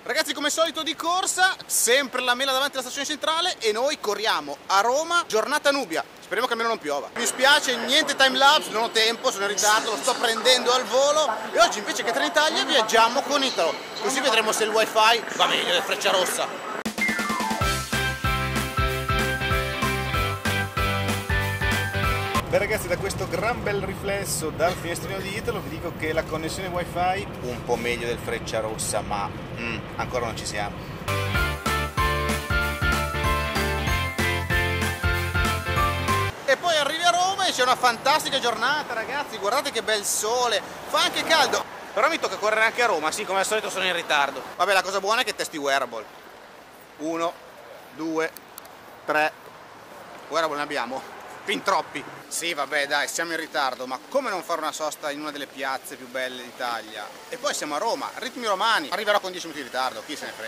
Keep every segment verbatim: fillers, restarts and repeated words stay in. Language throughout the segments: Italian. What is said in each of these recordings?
Ragazzi, come solito di corsa, sempre la mela davanti alla stazione centrale e noi corriamo a Roma, giornata Nubia. Speriamo che almeno non piova. Mi spiace, niente timelapse, non ho tempo, sono in ritardo, lo sto prendendo al volo e oggi invece che Trenitalia viaggiamo con Italo. Così vedremo se il wifi va meglio del Frecciarossa. Beh ragazzi, da questo gran bel riflesso dal finestrino di Italo vi dico che la connessione wifi un po' meglio del Frecciarossa, ma mm, ancora non ci siamo. E poi arrivi a Roma e c'è una fantastica giornata, ragazzi, guardate che bel sole, fa anche caldo, però mi tocca correre anche a Roma, sì, come al solito sono in ritardo. Vabbè, la cosa buona è che testi wearable. Uno, due, tre, wearable ne abbiamo. Fin troppi. Sì, vabbè, dai, siamo in ritardo, ma come non fare una sosta in una delle piazze più belle d'Italia? E poi siamo a Roma, ritmi romani. Arriverò con dieci minuti di ritardo, chi se ne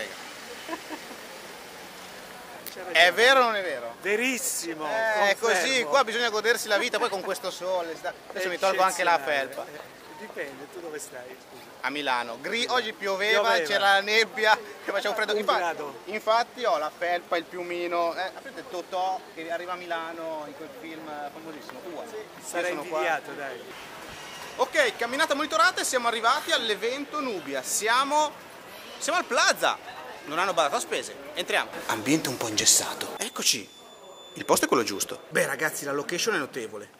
frega. È vero o non è vero? Verissimo. Eh, è così, qua bisogna godersi la vita, poi con questo sole. Adesso mi tolgo anche la felpa. Dipende, tu dove stai? Scusa. A Milano. Gri oggi pioveva, c'era la nebbia, che faceva freddo. Infatti, infatti ho la felpa, il piumino. Eh, sapete Totò che arriva a Milano in quel film famosissimo. Uguale. Sì, sarei invidiato, dai. Ok, camminata monitorata e siamo arrivati all'evento Nubia. Siamo, siamo al Plaza. Non hanno badato a spese. Entriamo. Ambiente un po' ingessato. Eccoci. Il posto è quello giusto. Beh ragazzi, la location è notevole.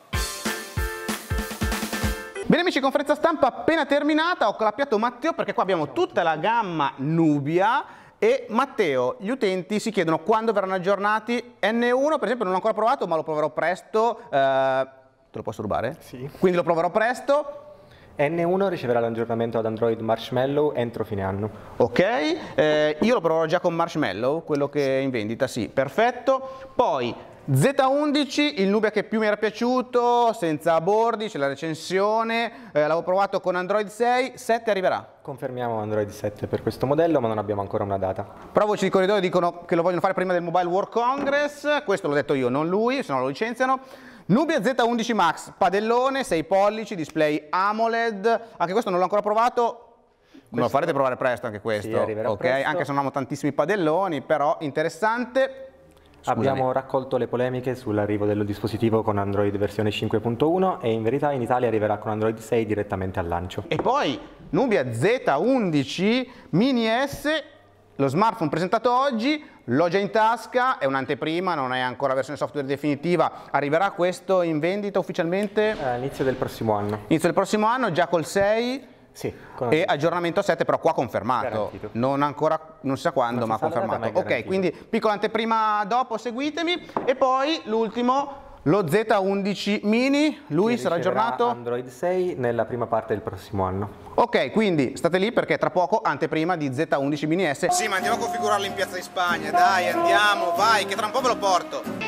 Bene amici, conferenza stampa appena terminata, ho clappiato Matteo perché qua abbiamo tutta la gamma Nubia e Matteo, gli utenti si chiedono quando verranno aggiornati. N uno per esempio non l'ho ancora provato ma lo proverò presto, eh, te lo posso rubare? Sì. Quindi lo proverò presto. N uno riceverà l'aggiornamento ad Android Marshmallow entro fine anno. Ok, eh, io lo proverò già con Marshmallow, quello che è in vendita, sì, perfetto. Poi Z undici, il Nubia che più mi era piaciuto, senza bordi, c'è la recensione, eh, l'avevo provato con Android sei, sette arriverà? Confermiamo Android sette per questo modello, ma non abbiamo ancora una data. Però voci di corridoio dicono che lo vogliono fare prima del Mobile World Congress, questo l'ho detto io, non lui, se no lo licenziano. Nubia Z undici Max, padellone, sei pollici, display AMOLED, anche questo non l'ho ancora provato. Me lo farete provare presto anche questo, sì, arriverà ok? presto. Anche se non abbiamo tantissimi padelloni, però interessante. Scusami. Abbiamo raccolto le polemiche sull'arrivo dello dispositivo con Android versione cinque punto uno e in verità in Italia arriverà con Android sei direttamente al lancio. E poi Nubia Z undici Mini S, lo smartphone presentato oggi, l'ho già in tasca, è un'anteprima, non è ancora versione software definitiva, arriverà questo in vendita ufficialmente? Eh, inizio del prossimo anno. Inizio del prossimo anno, già col sei? Sì. E aggiornamento sette però qua confermato, non ancora, non si sa quando, ma confermato. Ok, quindi piccola anteprima dopo, seguitemi. E poi l'ultimo, lo Z undici Mini, lui sarà aggiornato? Android sei nella prima parte del prossimo anno. Ok, quindi state lì perché tra poco anteprima di Z undici Mini S. Sì, ma andiamo a configurarlo in Piazza di Spagna, dai, andiamo, vai, che tra un po' ve lo porto.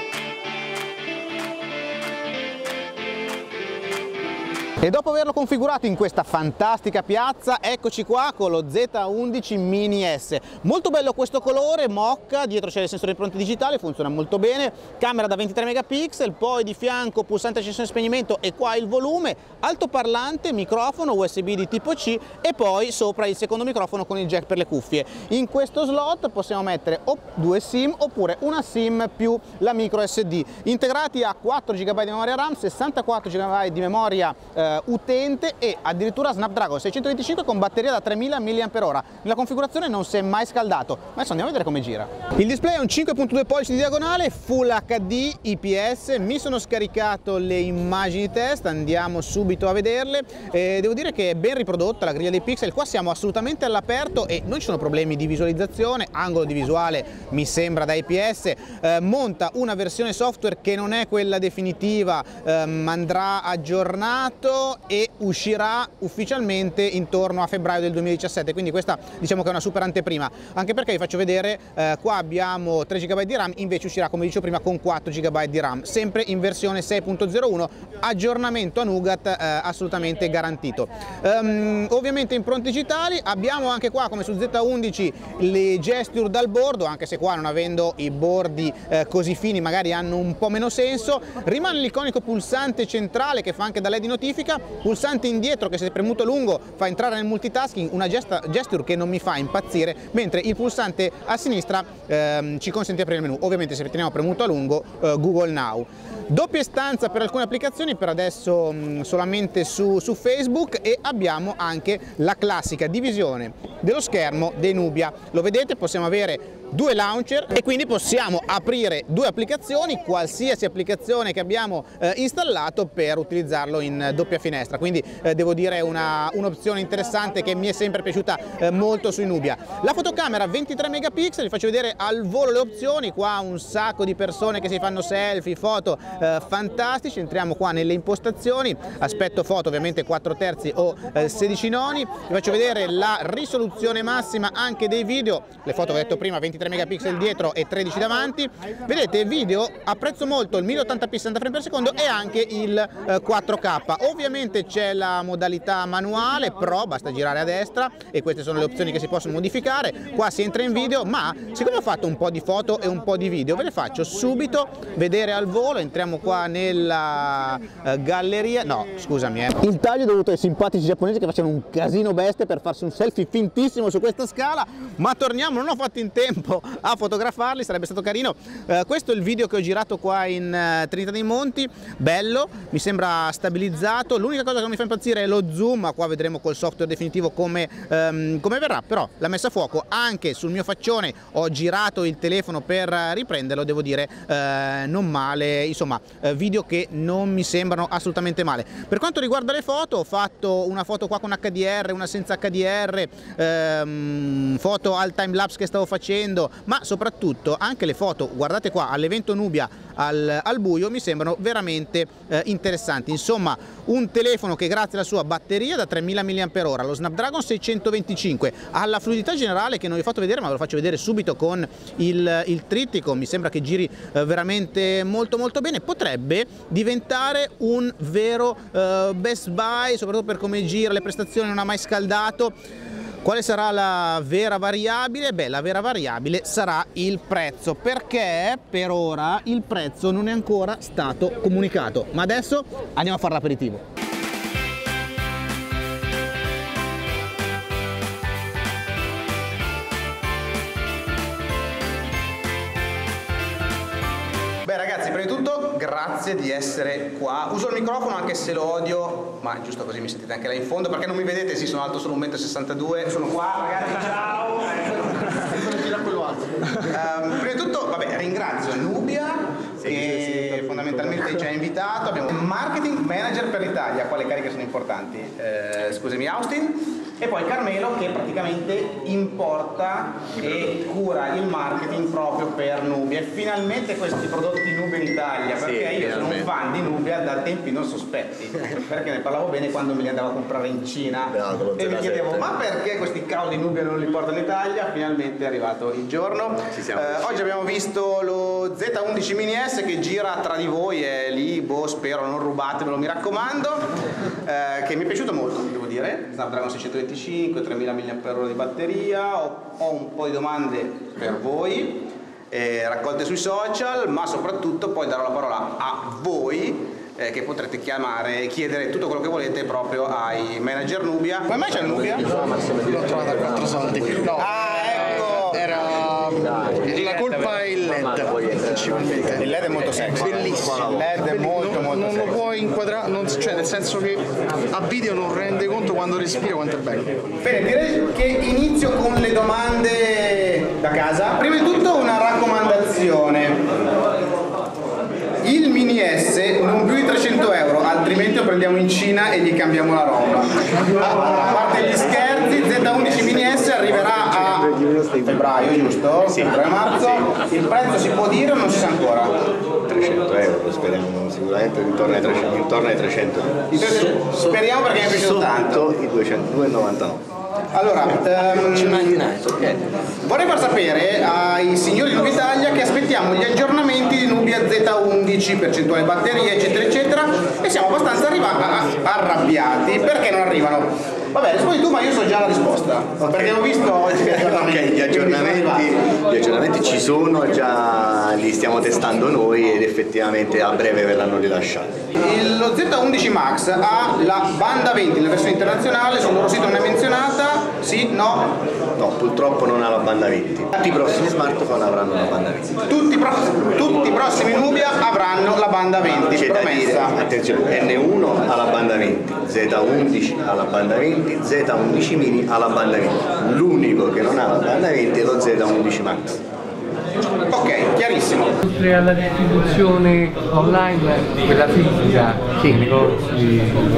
E dopo averlo configurato in questa fantastica piazza, eccoci qua con lo Z undici Mini S. Molto bello questo colore, mocca, dietro c'è il sensore di impronta digitale, funziona molto bene, camera da ventitré megapixel, poi di fianco pulsante accensione e spegnimento e qua il volume, altoparlante, microfono U S B di tipo C e poi sopra il secondo microfono con il jack per le cuffie. In questo slot possiamo mettere o due SIM oppure una SIM più la micro S D, integrati a quattro giga di memoria RAM, sessantaquattro giga di memoria eh, utente e addirittura Snapdragon seicentoventicinque con batteria da tremila milliamperi orari. Nella configurazione non si è mai scaldato, ma adesso andiamo a vedere come gira. Il display è un cinque virgola due pollici di diagonale, Full H D I P S, mi sono scaricato le immagini test, andiamo subito a vederle. Eh, devo dire che è ben riprodotta la griglia dei pixel, qua siamo assolutamente all'aperto e non ci sono problemi di visualizzazione, angolo di visuale mi sembra da I P S, eh, monta una versione software che non è quella definitiva, ehm, andrà aggiornato e uscirà ufficialmente intorno a febbraio del duemiladiciassette, quindi questa diciamo che è una super anteprima, anche perché vi faccio vedere, eh, qua abbiamo tre giga di RAM, invece uscirà come dicevo prima con quattro giga di RAM, sempre in versione sei punto zero uno, aggiornamento a Nougat eh, assolutamente garantito. Um, ovviamente impronte digitali, abbiamo anche qua come su Z undici le gesture dal bordo, anche se qua non avendo i bordi eh, così fini magari hanno un po' meno senso, rimane l'iconico pulsante centrale che fa anche da L E D di notifica, classica, pulsante indietro che se premuto a lungo fa entrare nel multitasking, una gesta, gesture che non mi fa impazzire, mentre il pulsante a sinistra ehm, ci consente di aprire il menu. Ovviamente se teniamo premuto a lungo eh, Google Now. Doppia stanza per alcune applicazioni, per adesso mh, solamente su, su Facebook, e abbiamo anche la classica divisione dello schermo dei Nubia. Lo vedete, possiamo avere due launcher e quindi possiamo aprire due applicazioni, qualsiasi applicazione che abbiamo eh, installato, per utilizzarlo in doppia finestra. Quindi eh, devo dire una un'opzione interessante che mi è sempre piaciuta eh, molto sui Nubia. La fotocamera ventitré megapixel, vi faccio vedere al volo le opzioni. Qua un sacco di persone che si fanno selfie, foto eh, fantastici. Entriamo qua nelle impostazioni, aspetto foto ovviamente quattro terzi o eh, sedici noni. Vi faccio vedere la risoluzione massima anche dei video, le foto che ho detto prima ventitré megapixel dietro e tredici davanti. Vedete, video apprezzo molto il mille ottanta p sessanta frame per secondo e anche il eh, quattro K. Ovviamente c'è la modalità manuale Pro, basta girare a destra e queste sono le opzioni che si possono modificare. Qua si entra in video, ma siccome ho fatto un po' di foto e un po' di video, ve le faccio subito vedere al volo. Entriamo qua nella eh, galleria, no scusami eh. il taglio è dovuto ai simpatici giapponesi che facevano un casino bestia per farsi un selfie fintissimo su questa scala, ma torniamo, non ho fatto in tempo a fotografarli, sarebbe stato carino. Eh, questo è il video che ho girato qua in uh, Trinità dei Monti, bello, mi sembra stabilizzato. L'unica cosa che non mi fa impazzire è lo zoom, ma qua vedremo col software definitivo come, um, come verrà. Però la messa a fuoco anche sul mio faccione, ho girato il telefono per riprenderlo, devo dire eh, non male, insomma eh, video che non mi sembrano assolutamente male. Per quanto riguarda le foto, ho fatto una foto qua con H D R, una senza H D R, ehm, foto al timelapse che stavo facendo, ma soprattutto anche le foto, guardate qua, all'evento Nubia al, al buio, mi sembrano veramente eh, interessanti. Insomma, un telefono che grazie alla sua batteria da tremila milliamperi orari, lo Snapdragon seicentoventicinque, alla fluidità generale che non vi ho fatto vedere, ma ve lo faccio vedere subito con il, il trittico, mi sembra che giri eh, veramente molto molto bene, potrebbe diventare un vero eh, Best Buy, soprattutto per come gira, le prestazioni, non ha mai scaldato. Quale sarà la vera variabile? Beh, la vera variabile sarà il prezzo, perché per ora il prezzo non è ancora stato comunicato. Ma adesso andiamo a fare l'aperitivo. Beh ragazzi, prima di tutto grazie di essere qua. Uso il microfono anche se lo odio, ma giusto così mi sentite anche là in fondo, perché non mi vedete, sì, sono alto solo un metro e sessantadue, sono qua ragazzi, ciao! um, prima di tutto, vabbè, ringrazio Nubia sì, che sì, sì, fondamentalmente ci ha invitato. Abbiamo un marketing manager per l'Italia, quale cariche sono importanti? Eh, scusami Austin. E poi Carmelo che praticamente importa e cura il marketing proprio per Nubia. E finalmente questi prodotti Nubia in Italia, perché sì, io sono un fan di Nubia da tempi non sospetti, perché ne parlavo bene quando me li andavo a comprare in Cina no, e mi chiedevo ma perché questi cavoli Nubia non li portano in Italia? Finalmente è arrivato il giorno. Eh, oggi abbiamo visto lo Z undici Mini S che gira tra di voi, è lì, boh, spero non rubatemelo, mi raccomando, eh, che mi è piaciuto molto, devo dire. Snapdragon seicentoventicinque, tremila milliamperi orari di batteria. Ho, ho un po' di domande per voi, eh, raccolte sui social, ma soprattutto poi darò la parola a voi, eh, che potrete chiamare e chiedere tutto quello che volete proprio ai manager Nubia. Come mai c'è il Nubia? L'ho trovata a quattro soldi. No. Ah, ecco! Era... La colpa è il L E D, principalmente. Il L E D è molto sexy. Bellissimo. Il L E D è molto molto non sexy. lo puoi inquadrare, non, cioè nel senso che a video non rende conto quando respira quanto è bello. Bene, direi che inizio con le domande da casa. Prima di tutto una raccomandazione. Il Mini S non più di trecento euro, altrimenti lo prendiamo in Cina e gli cambiamo la roba. A parte gli scherzi, Z undici Mini S arriverà a febbraio, giusto? Sì. Febbraio-marzo. Sì. Il prezzo si può dire o non si sa ancora? trecento euro, speriamo sicuramente intorno ai trecento, intorno ai trecento euro. Speriamo perché mi è piaciuto tanto. I duecentodue e novantanove. Allora, um, vorrei far sapere ai signori di Nubia Italia che aspettiamo gli aggiornamenti di Nubia Z undici, percentuale batteria, eccetera, eccetera, e siamo abbastanza arrabbiati perché non arrivano. Vabbè, rispondi tu, ma io so già la risposta, okay. Perché ho visto oggi gli aggiornamenti. Okay, gli, aggiornamenti gli aggiornamenti ci sono già li stiamo testando noi ed effettivamente a breve verranno rilasciati. Lo Z undici Max ha la banda venti nella versione internazionale, sul loro sito non è menzionata, sì, no? No, purtroppo non ha la banda venti. Tutti i prossimi smartphone avranno la banda venti. Tutti i, prossimi, tutti i prossimi Nubia avranno la banda venti, c'è promessa. da dire, attenzione, N uno ha la banda venti, Z undici ha la banda venti, Z undici mini ha la banda venti. L'unico che non ha la banda venti è lo Z undici Max. Ok, chiarissimo. Oltre alla distribuzione online, quella fisica, sì, negozi.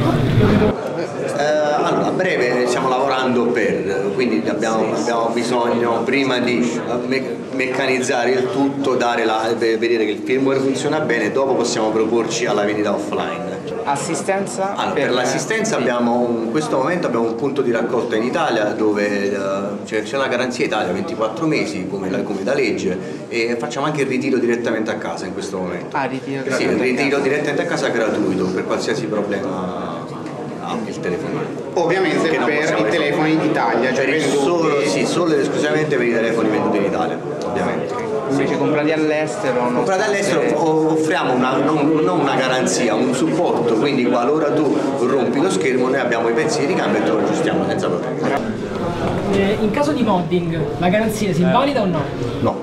Eh, allora, a breve stiamo lavorando per, quindi abbiamo, abbiamo bisogno prima di me meccanizzare il tutto, dare la, vedere che il firmware funziona bene, dopo possiamo proporci alla vendita offline. Assistenza? Allora, per, per l'assistenza abbiamo in questo momento abbiamo un punto di raccolta in Italia dove uh, c'è una garanzia Italia ventiquattro mesi come, la, come da legge e facciamo anche il ritiro direttamente a casa in questo momento. Ah, ritiro sì, il ritiro direttamente a casa gratuito per qualsiasi problema ha il telefonino. Ovviamente che per i telefoni in Italia, cioè per solo, sì, solo ed esclusivamente per i telefoni venduti in Italia, ovviamente. Invece comprati all'estero? Comprati all'estero offriamo una, non, non una garanzia, un supporto, quindi qualora tu rompi lo schermo noi abbiamo i pezzi di ricambio e te lo aggiustiamo senza problemi. Eh, in caso di modding, la garanzia si invalida o no? No.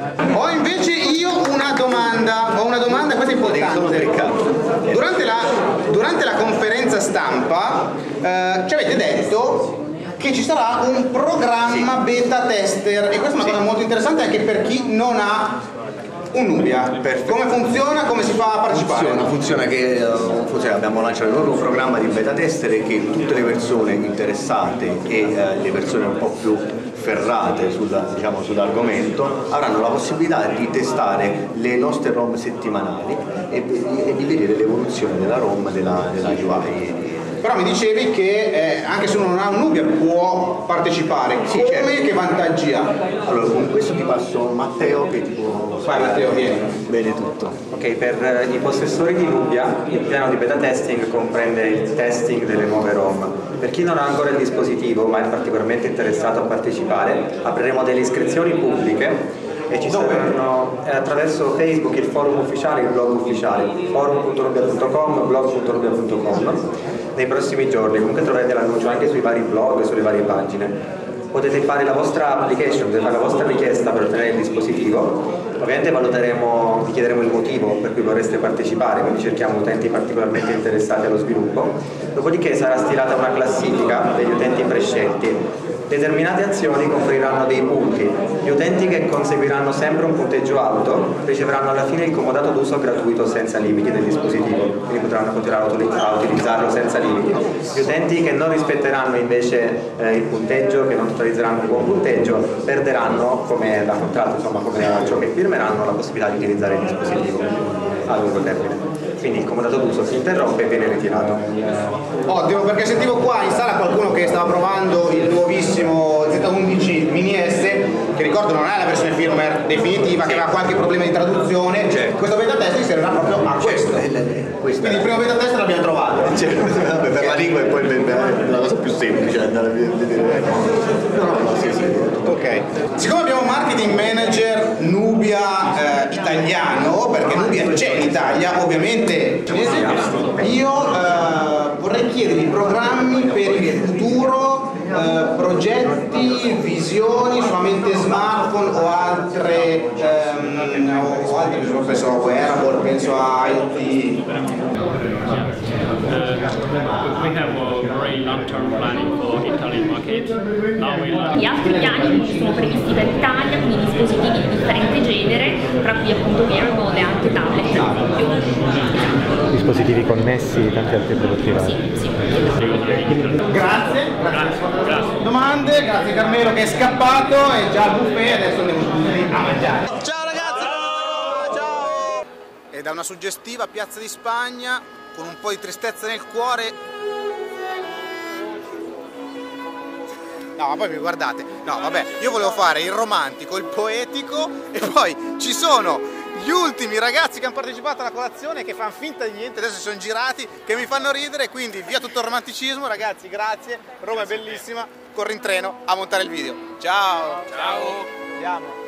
Ho invece io una domanda, ho una domanda, questa è importante. Durante la, durante la conferenza stampa eh, ci avete detto che ci sarà un programma sì. beta tester e questa è una sì. cosa molto interessante anche per chi non ha un Nubia. Perfetto. Come funziona? Come si fa a partecipare? Funziona, funziona che uh, funziona, abbiamo lanciato un nuovo programma di beta tester che tutte le persone interessate e uh, le persone un po' più ferrate sulla, diciamo, sull'argomento avranno la possibilità di testare le nostre ROM settimanali e, e di vedere l'evoluzione della ROM della, della U I. Però mi dicevi che eh, anche se uno non ha un Nubia può partecipare, sì, come certo. che vantaggi ha? Allora con questo ti passo Matteo che ti può... Vai Matteo, vieni. Bene tutto. Ok, per i possessori di Nubia il piano di beta testing comprende il testing delle nuove ROM. Per chi non ha ancora il dispositivo ma è particolarmente interessato a partecipare, apriremo delle iscrizioni pubbliche e ci saranno eh, attraverso Facebook, il forum ufficiale, il blog ufficiale, forum punto nubia punto com, blog punto nubia punto com. Nei prossimi giorni comunque troverete l'annuncio anche sui vari blog e sulle varie pagine. Potete fare la vostra application, potete fare la vostra richiesta per ottenere il dispositivo. Ovviamente valuteremo, vi chiederemo il motivo per cui vorreste partecipare, quindi cerchiamo utenti particolarmente interessati allo sviluppo. Dopodiché sarà stilata una classifica degli utenti prescelti. Determinate azioni conferiranno dei punti. Gli utenti che conseguiranno sempre un punteggio alto riceveranno alla fine il comodato d'uso gratuito senza limiti del dispositivo, quindi potranno continuare a utilizzarlo senza limiti. Gli utenti che non rispetteranno invece eh, il punteggio, che non totalizzeranno un buon punteggio, perderanno, come da contratto, insomma come da ciò che firmeranno, la possibilità di utilizzare il dispositivo a lungo termine. Quindi il comodato d'uso si interrompe e viene ritirato. Ottimo, perché sentivo qua in sala qualcuno che stava provando il nuovissimo Z undici Mini S, che ricordo non è la versione firmware definitiva, sì. che aveva qualche problema di traduzione. Certo. Questo beta test servirà proprio a questo. Certo. Quindi il primo beta test l'abbiamo trovato. Certo. Vabbè, per la lingua è poi la cosa più semplice andare a vedere. No, no, no, sì, sì. Ok. Siccome abbiamo un marketing manager Nubia eh, italiano, perché Nubia c'è in Italia, ovviamente io eh, vorrei chiedergli programmi per il futuro, eh, progetti, visioni, solamente smartphone o altre, ehm, o altre penso a wearable, penso a I O T. Gli altri piani sono previsti per l'Italia, quindi dispositivi di differente genere, tra cui appunto wearable e anche tablet. Dispositivi connessi e tanti altri prodotti vari. Sì, sì. Grazie, grazie, grazie. Domande, grazie Carmelo che è scappato e già al buffet, adesso andiamo tutti a mangiare. Ciao ragazzi! Ciao! Ciao! E da una suggestiva Piazza di Spagna, con un po' di tristezza nel cuore. No, ma poi mi guardate, no vabbè, io volevo fare il romantico, il poetico e poi ci sono gli ultimi ragazzi che hanno partecipato alla colazione che fanno finta di niente, adesso si sono girati, che mi fanno ridere, quindi via tutto il romanticismo ragazzi, grazie, Roma è bellissima, corro in treno a montare il video. Ciao! Ciao! Andiamo!